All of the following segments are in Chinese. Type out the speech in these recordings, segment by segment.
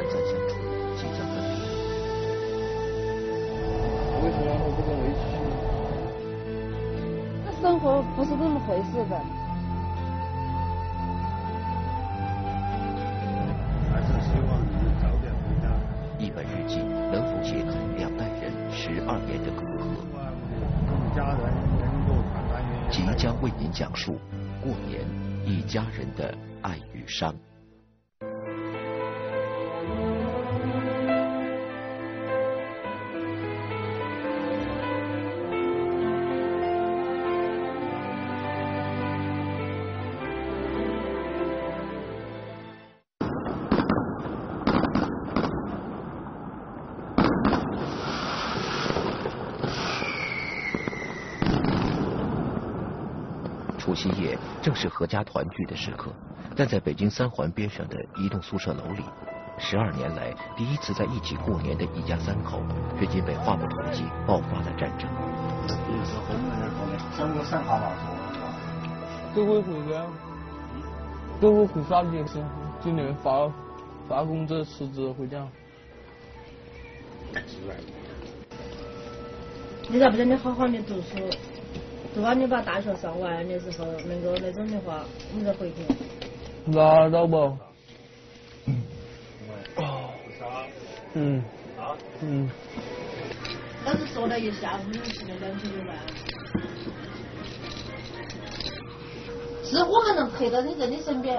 短暂相处即将分别。 为什么会不跟我一起去？ 那生活不是这么回事的。 还是希望你早点回家。 一本日记能否解开两代人12年的隔阂？ 家人能够团团圆圆。 即将为您讲述过年一家人的爱与伤。除夕夜正是阖家团聚的时刻，但在北京三环边上的一栋宿舍楼里，12年来第一次在一起过年的一家三口，却因为话不投机爆发了战争。 这回回来，这回回啥节是？今年发工资辞职回家。 你咋不叫你好好的读书？读完你把大学上完的时候，能够那种的话，你再回去。 拉倒吧。 但是说了一下午，你吃了2天就来了。是我还能陪到你在你身边，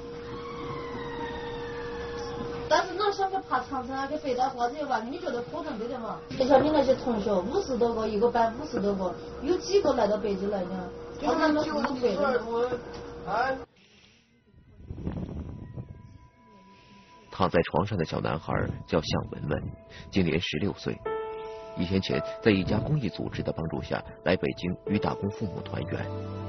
但是哪想去爬长山啊，去北戴河这些玩意，你觉得可能对的嘛？就像你那些同学，50多个，一个班50多个，有几个来到北京来呢？他们都是北的。 躺在床上的小男孩叫向文文，今年16岁。1天前，在一家公益组织的帮助下，来北京与打工父母团圆。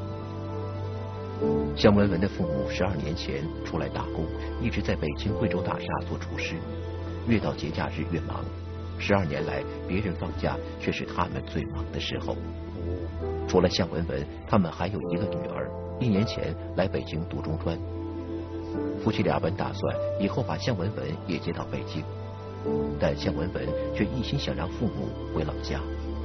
向文文的父母12年前出来打工，一直在北京贵州大厦做厨师，越到节假日越忙。12年来，别人放假却是他们最忙的时候。除了向文文，他们还有一个女儿，1年前来北京读中专。夫妻俩本打算以后把向文文也接到北京，但向文文却一心想让父母回老家。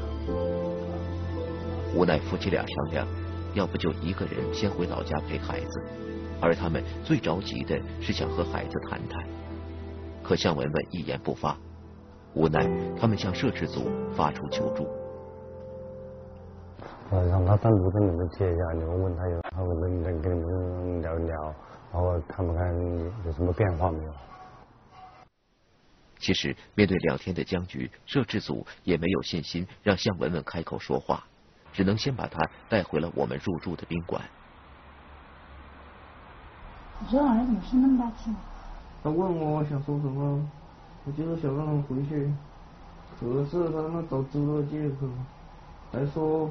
无奈夫妻俩商量，要不就一个人先回老家陪孩子，而他们最着急的是想和孩子谈谈。可向文文一言不发，无奈他们向摄制组发出求助。 让他单独跟你们接一下，你问问他他会认真跟你们聊一聊，然后看不看有什么变化没有。 其实面对2天的僵局，摄制组也没有信心让向文文开口说话，只能先把他带回了我们入住的宾馆。 这玩意儿怎么声那么大气？ 他问我想说什么，我就是想让他回去，可是他们找足了借口，还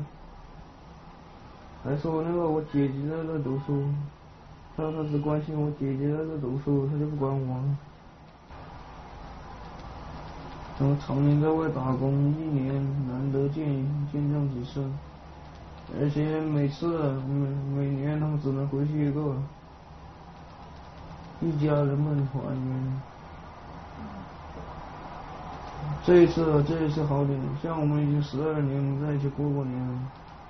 说那个我姐姐在那读书，他只关心我姐姐在那读书，他就不管我。然后常年在外打工1年，难得见上几次，而且每年他们只能回去1个，一家人们团圆。这一次好点，像我们已经12年在一起过年了。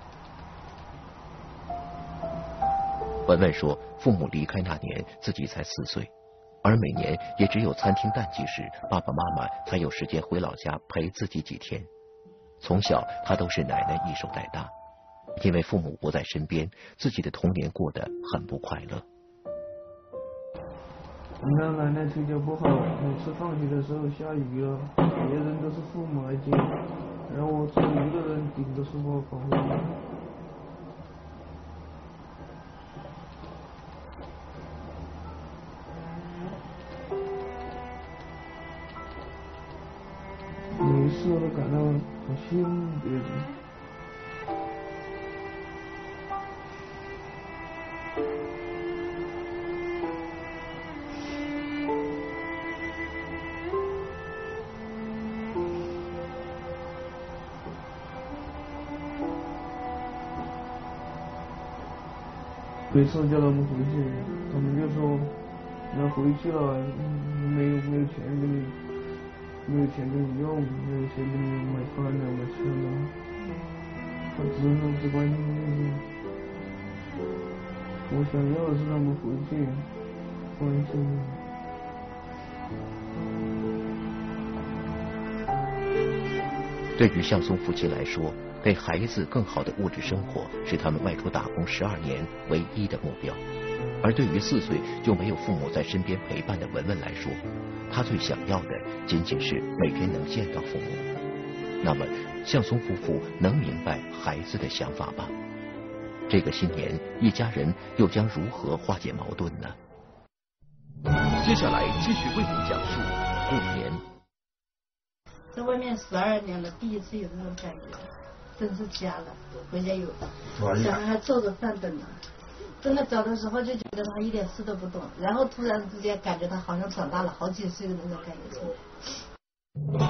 文文说，父母离开那年自己才4岁，而每年也只有餐厅淡季时，爸爸妈妈才有时间回老家陪自己几天。从小他都是奶奶一手带大，因为父母不在身边，自己的童年过得很不快乐。 你看奶奶腿脚不好，每次放学的时候下雨了，别人都是父母来接，然后我只有一个人顶着书包跑回来。每一次我都感到好心别人。每次叫他们回去，他们就说那回去了，没有钱给你，没有钱给你用，没有钱给你买饭的买吃的，他只关心那些。我想要的是他们回去关心。 对于向松夫妻来说，给孩子更好的物质生活是他们外出打工12年唯一的目标。而对于4岁就没有父母在身边陪伴的文文来说，他最想要的仅仅是每天能见到父母。那么，向松夫妇能明白孩子的想法吗？这个新年，一家人又将如何化解矛盾呢？接下来继续为您讲述过年。 在外面12年了，第一次有那种感觉，真是家了，回家有小孩还做着饭等了。真的走的时候就觉得他一点事都不懂，然后突然之间感觉他好像长大了好几岁的那种感觉出来。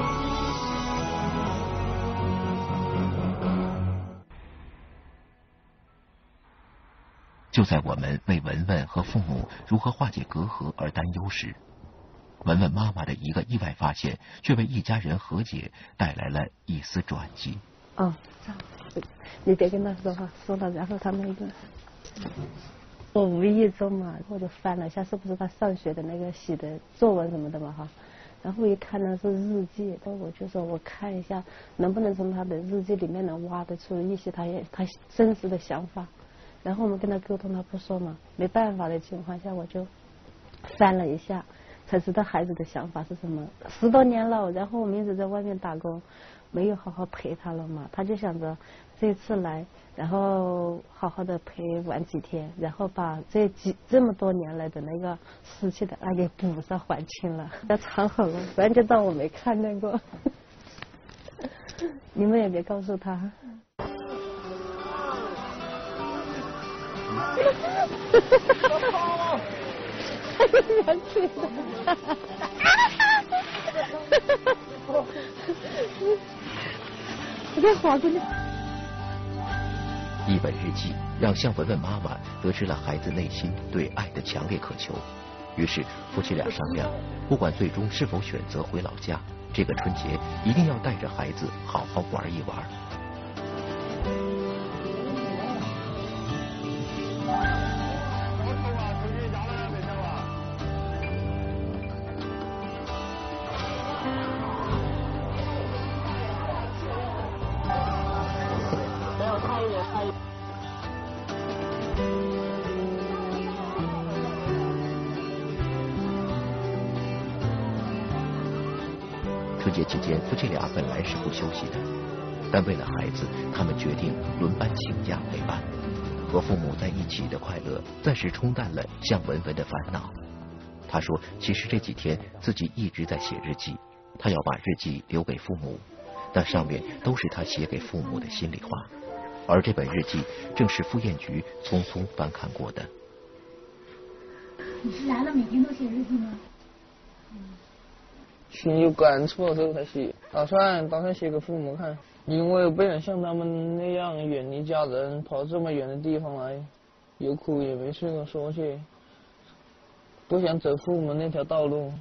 就在我们为文文和父母如何化解隔阂而担忧时，文文妈妈的一个意外发现，却为一家人和解带来了一丝转机。 哦，你别跟他说话，说了然后他那个，我无意中嘛，我就翻了一下，是不是他上学的那个写的作文什么的嘛哈，然后一看呢是日记，我就说我看一下能不能从他的日记里面能挖得出一些他真实的想法。然后我们跟他沟通，他不说嘛，没办法的情况下，我就翻了一下，才知道孩子的想法是什么。10多年了，然后我们一直在外面打工，没有好好陪他了嘛，他就想着这次来，然后好好的陪玩几天，然后把这么多年来的那个失去的爱给补上还清了。要藏好了，不然就当我没看见过。你们也别告诉他。我在划过去。 一本日记让向文文妈妈得知了孩子内心对爱的强烈渴求，于是夫妻俩商量，不管最终是否选择回老家，这个春节一定要带着孩子好好玩一玩。春节期间，夫妻俩本来是不休息的，但为了孩子，他们决定轮班请假陪伴。和父母在一起的快乐，暂时冲淡了向文文的烦恼。他说，其实这几天自己一直在写日记，他要把日记留给父母，但上面都是他写给父母的心里话。而这本日记正是傅艳菊匆匆翻看过的。 你是来了每天都写日记吗？ 心有感触了之后才写，打算写给父母看，因为不想像他们那样远离家人，跑这么远的地方来，有苦也没处说去，不想走父母那条道路。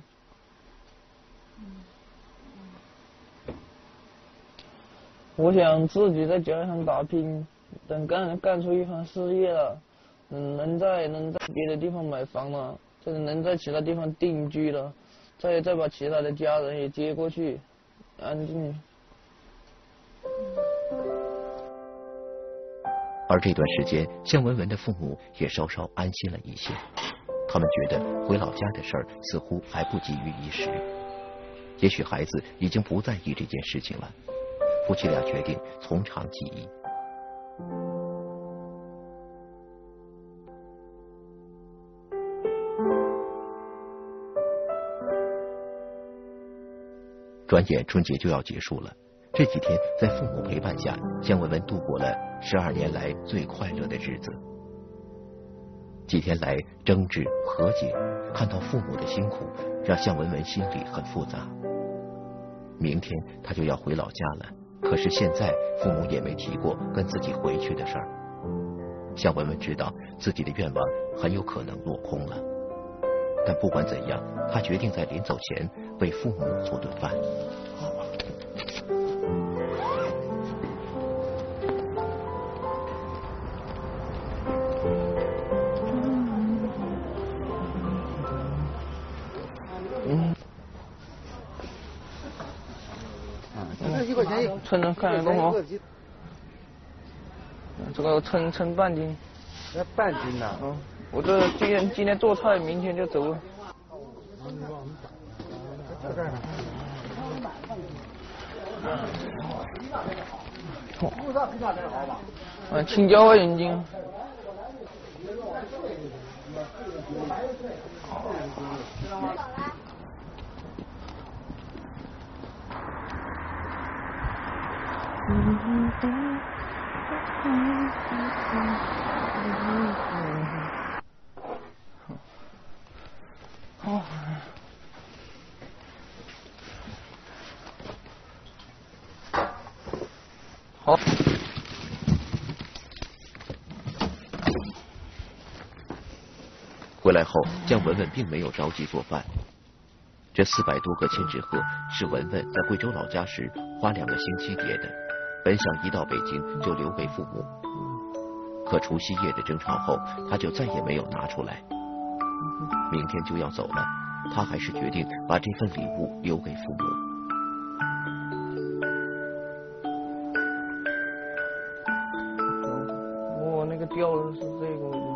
我想自己在家乡打拼，等干出一番事业了，能在别的地方买房了，能在其他地方定居了，再把其他的家人也接过去，安静。 而这段时间，向文文的父母也稍稍安心了一些，他们觉得回老家的事儿似乎还不急于一时，也许孩子已经不在意这件事情了。夫妻俩决定从长计议。转眼春节就要结束了，这几天在父母陪伴下，向文文度过了12年来最快乐的日子。几天来争执和解，看到父母的辛苦，让向文文心里很复杂。明天他就要回老家了，可是现在父母也没提过跟自己回去的事儿。向文文知道自己的愿望很有可能落空了。 但不管怎样，他决定在临走前为父母做顿饭。 称看得懂吗？这个称半斤。 那半斤呐？ 嗯，我这今天做菜，明天就走了。青椒1斤。好。 回来后，姜文文并没有着急做饭。这400多个千纸鹤是文文在贵州老家时花2个星期叠的，本想一到北京就留给父母，可除夕夜的争吵后，他就再也没有拿出来。明天就要走了，他还是决定把这份礼物留给父母。 我那个掉的是这个位置。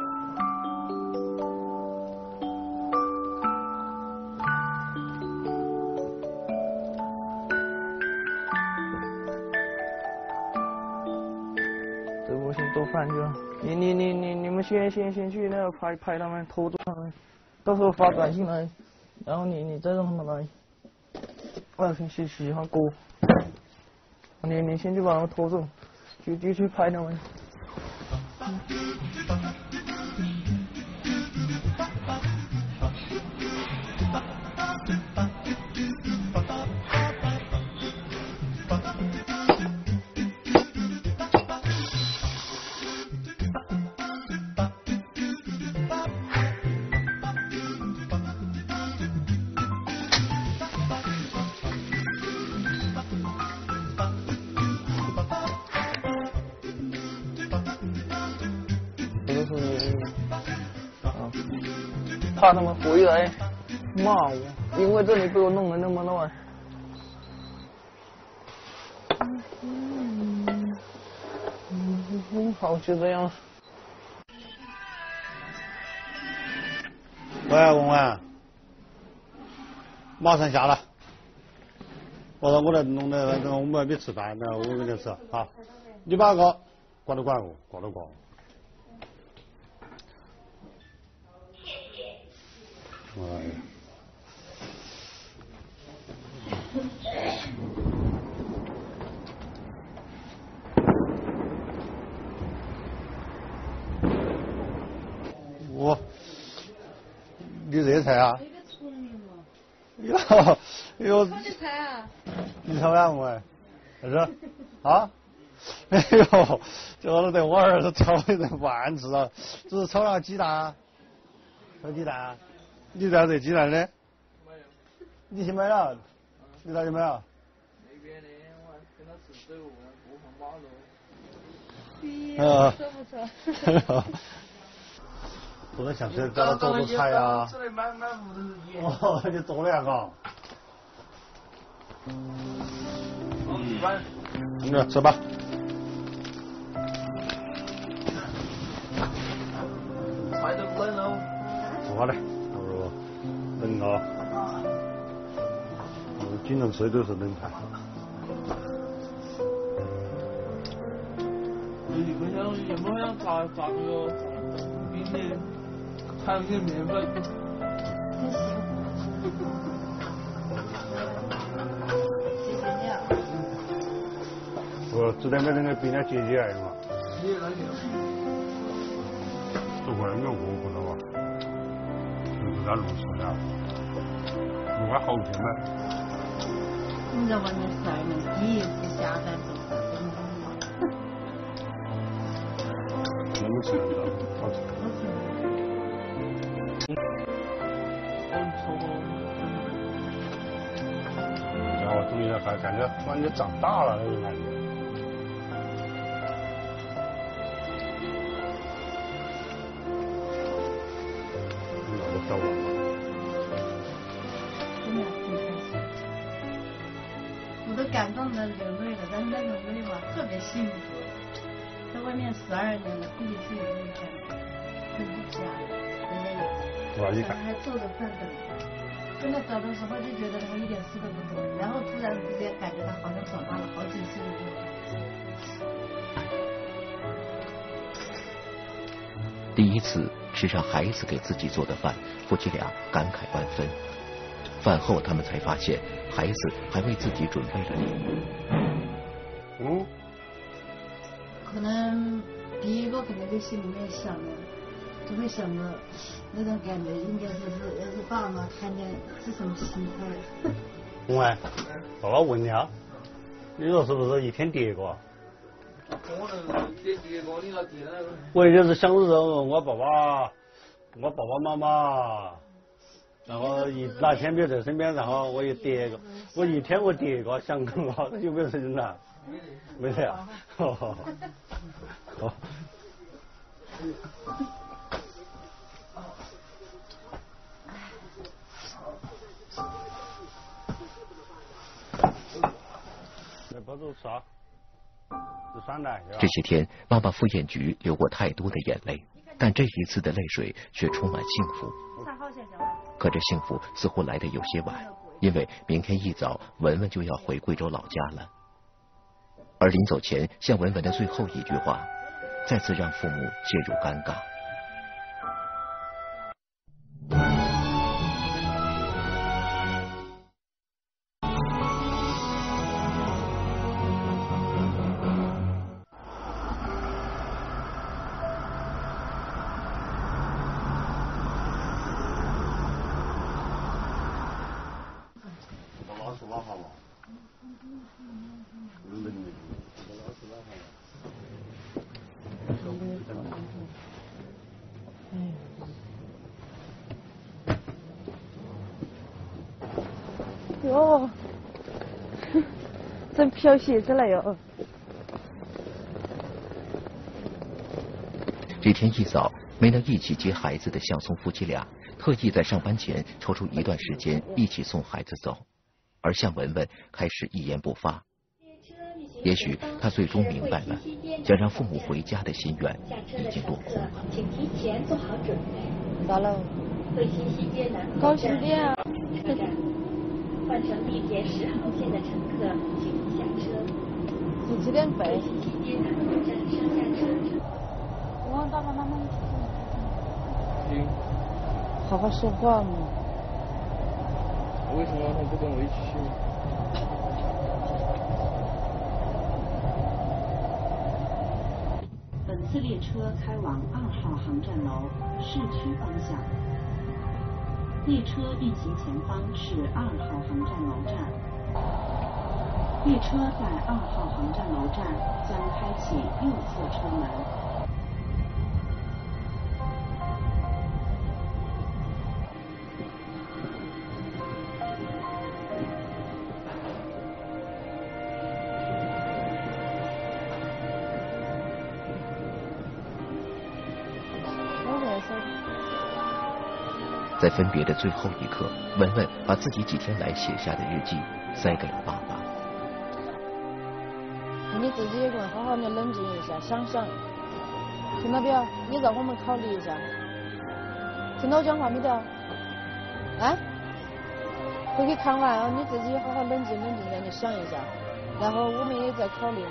这我先做饭去了。你们先去那个拍他们，偷走他们，到时候发短信来，然后你再让他们来。我要先洗一下锅。你先去把他们拖走，去拍他们。怕他们回来骂我，因为这里被我弄得那么乱。好，就这样。 喂，文文，马上下来。我说我来弄的，反正我们还没吃饭，那我给你吃好。你把个挂到挂我，挂到挂我。哎呀。我，你热菜啊？哟，炒的菜啊？你炒呀我？是啊？哎呦，这都对我儿子炒的人饭吃啊，只是炒了鸡蛋，炒鸡蛋。你在这鸡蛋的？没有。你去买了？你哪去买了？ 那边的，我跟他吃走，过上马路。 不错。不能像是在那做菜呀。 吃的满屋都是盐。 哦，你做了个。那吃吧。 菜都冷了。 好嘞。冷啊！我经常吃的都是冷菜。 你不想也不想炸那个冰的，还有些面粉。 谢谢你啊。 我只得买那个冰的解解来嘛。 解那个。 这会儿没有过过了吧？在路上呀，路还好些买。 你在外面晒那底是下单做的， 那么吃的好吃。 终于还感觉突然就长大了那种感觉。我都跳完了。 我都感动的流泪了，但是那种泪吧特别幸福。在外面12年了，第一次有这种感觉，真是家了，人家有，小孩还做着饭等着。跟他走的时候就觉得他一点事都不懂，然后突然之间感觉他好像长大了好几岁的这种感觉。 第一次吃上孩子给自己做的饭，夫妻俩感慨万分。饭后他们才发现，孩子还为自己准备了礼物。 可能第一个可能就心里面想的，就会想着那种感觉应该是要是爸妈看见是什么心态。 喂，爸爸问你啊，你说是不是一天叠过？ 可能叠过你那叠那个。 我就是想着我爸爸妈妈，然后哪天没有在身边，然后我也叠个，我一天我叠个，想个嘛，有没有事情呢？没得啊。好。 这些天，妈妈赴宴局流过太多的眼泪，但这一次的泪水却充满幸福。可这幸福似乎来得有些晚，因为明天一早，文文就要回贵州老家了。而临走前，向文文的最后一句话，再次让父母陷入尴尬。 哟，真飘雪子了哟！ 这天一早没能一起接孩子的向松夫妻俩，特意在上班前抽出一段时间一起送孩子走，而向文文开始一言不发。也许他最终明白了，想让父母回家的心愿已经落空了。 请提前做好准备。 到了。 回新西街南高兴点啊！ 车站，换乘地铁10号线的乘客请下车。 17点半。 回新西街南站上下车。 我让爸爸妈妈一起去。 好好说话嘛。 为什么他不跟我一起去？ 本次列车开往2号航站楼市区方向，列车运行前方是2号航站楼站。列车在2号航站楼站将开启右侧车门。 在分别的最后一刻，文文把自己几天来写下的日记塞给了爸爸。 你自己一个人好好的冷静一下，想想，听到没有？你让我们考虑一下，听到我讲话没得？哎，回去看完啊，你自己好好冷静冷静的，你想一下，然后我们也在考虑。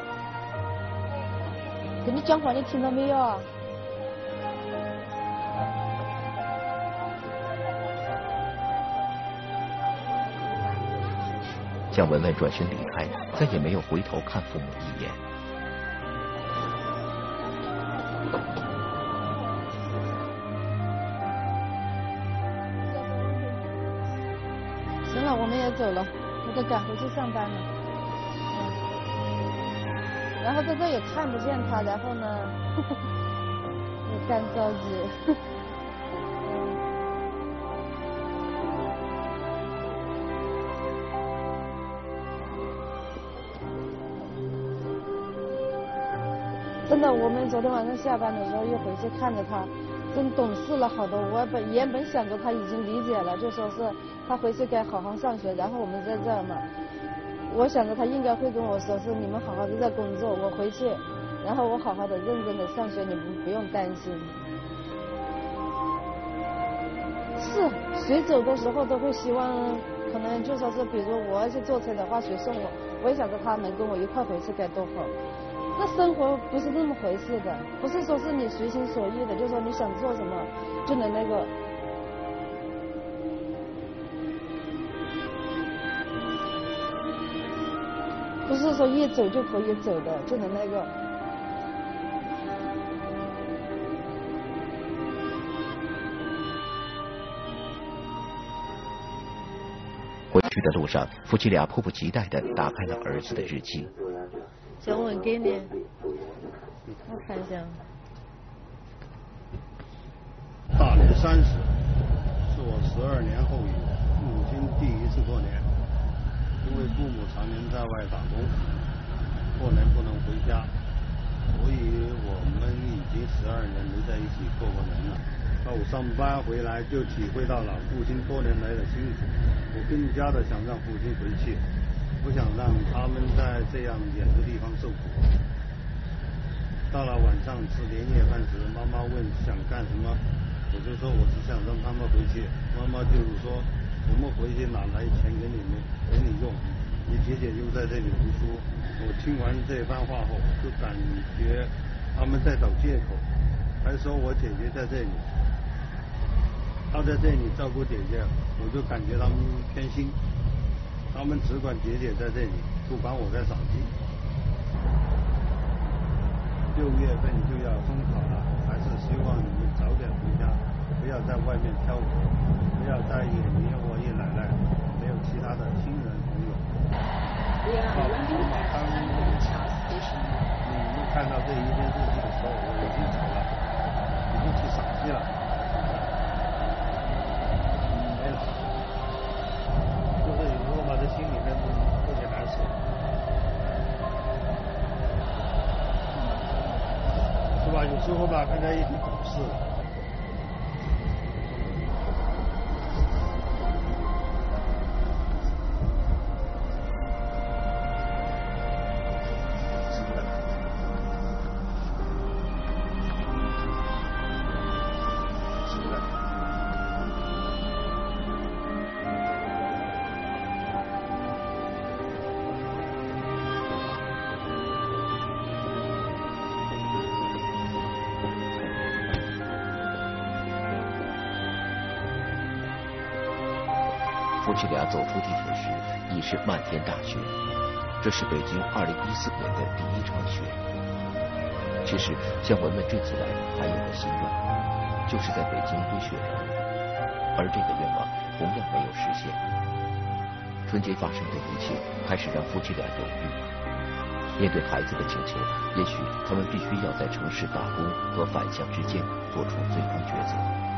跟你讲话，你听到没有啊？ 向文文转身离开，再也没有回头看父母一眼。 行了，我们也走了，我得赶回去上班了。然后在这也看不见他，然后呢，也干着急。 我们昨天晚上下班的时候又回去看着他，真懂事了好多。我原本想着他已经理解了，就说是他回去该好好上学，然后我们在这儿嘛。我想着他应该会跟我说是你们好好的在工作，我回去，然后我好好的认真的上学，你们不用担心。是谁走的时候都会希望，可能就说是比如我要去坐车的话，谁送我，我也想着他能跟我一块回去该多好。那生活不是那么回事的，不是说是你随心所欲的，就说你想做什么就能那个。不是说一走就可以走的，就能那个。 回去的路上，夫妻俩迫不及待地打开了儿子的日记。 小文给你，我看一下。 大年30是我12年后与父亲第一次过年，因为父母常年在外打工，过年不能回家，所以我们已经12年没在一起过过年了。到上班回来就体会到了父亲多年来的辛苦，我更加的想让父亲回去，不想让他们在这样远的地方受苦。到了晚上吃年夜饭时，妈妈问想干什么，我就说我只想让他们回去。妈妈就是说我们回去哪来钱给你用，你姐姐又在这里读书。我听完这番话后，就感觉他们在找借口，还说我姐姐在这里，他在这里照顾姐姐，我就感觉他们偏心，他们只管姐姐在这里，不管我在扫地。6月份就要中考了，还是希望你们早点回家，不要在外面漂泊，不要再也没有我爷奶奶，没有其他的亲人朋友。当你看到这一篇日记的时候，我已经走了，已经去扫地了。没了，就是有时候嘛，这心里面特别难受，是吧？有时候吧，看起来也挺懂事的。 夫妻俩走出地铁时已是漫天大雪，这是北京2014年的第一场雪。其实像文文这次来还有个心愿，就是在北京堆雪人，而这个愿望同样没有实现。春节发生的一切开始让夫妻俩犹豫。面对孩子的请求，也许他们必须要在城市打工和返乡之间做出最终抉择。